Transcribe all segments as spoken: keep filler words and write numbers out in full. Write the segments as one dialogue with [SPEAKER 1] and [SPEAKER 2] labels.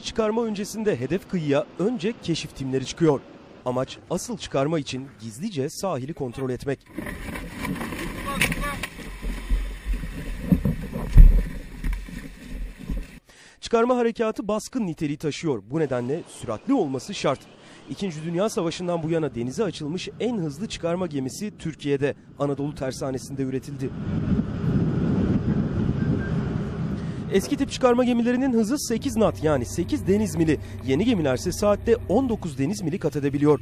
[SPEAKER 1] çıkarma öncesinde hedef kıyıya önce keşif timleri çıkıyor. Amaç asıl çıkarma için gizlice sahili kontrol etmek. Çıkarma harekatı baskın niteliği taşıyor. Bu nedenle süratli olması şart. İkinci Dünya Savaşı'ndan bu yana denize açılmış en hızlı çıkarma gemisi Türkiye'de Anadolu Tersanesi'nde üretildi. Eski tip çıkarma gemilerinin hızı sekiz knot yani sekiz deniz mili. Yeni gemilerse saatte on dokuz deniz mili kat edebiliyor.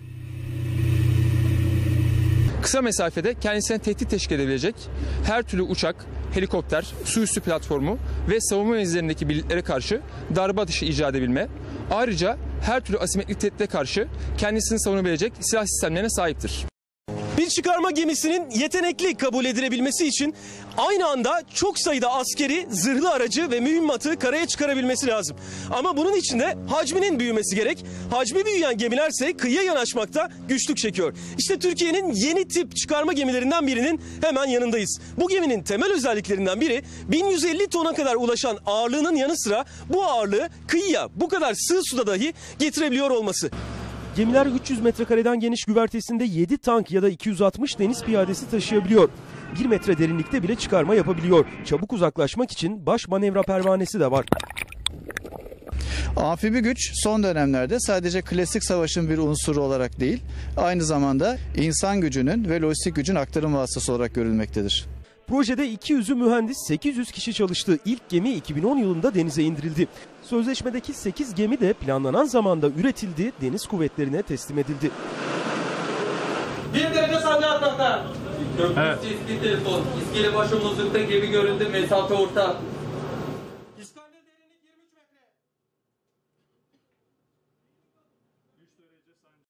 [SPEAKER 2] Kısa mesafede kendisine tehdit teşkil edebilecek her türlü uçak, helikopter, su üstü platformu ve savunma mevzilerindeki birliklere karşı darbe atışı icat edebilme, ayrıca her türlü asimetrik tehditle karşı kendisini savunabilecek silah sistemlerine sahiptir.
[SPEAKER 1] Bir çıkarma gemisinin yetenekli kabul edilebilmesi için aynı anda çok sayıda askeri, zırhlı aracı ve mühimmatı karaya çıkarabilmesi lazım. Ama bunun için de hacminin büyümesi gerek. Hacmi büyüyen gemilerse kıyıya yanaşmakta güçlük çekiyor. İşte Türkiye'nin yeni tip çıkarma gemilerinden birinin hemen yanındayız. Bu geminin temel özelliklerinden biri bin yüz elli tona kadar ulaşan ağırlığının yanı sıra bu ağırlığı kıyıya bu kadar sığ suda dahi getirebiliyor olması. Gemiler üç yüz metrekareden geniş güvertesinde yedi tank ya da iki yüz altmış deniz piyadesi taşıyabiliyor. bir metre derinlikte bile çıkarma yapabiliyor. Çabuk uzaklaşmak için baş manevra pervanesi de var.
[SPEAKER 3] Amfibi güç son dönemlerde sadece klasik savaşın bir unsuru olarak değil, aynı zamanda insan gücünün ve lojistik gücün aktarım vasıtası olarak görülmektedir.
[SPEAKER 1] Projede iki yüzü mühendis, sekiz yüz kişi çalıştı. İlk gemi iki bin on yılında denize indirildi. Sözleşmedeki sekiz gemi de planlanan zamanda üretildi, deniz kuvvetlerine teslim edildi.
[SPEAKER 4] Bir derece saniye atmakta. Köprü evet. Sesli telefon. İskele başımızlıkta gemi görüldü. Mesafe orta.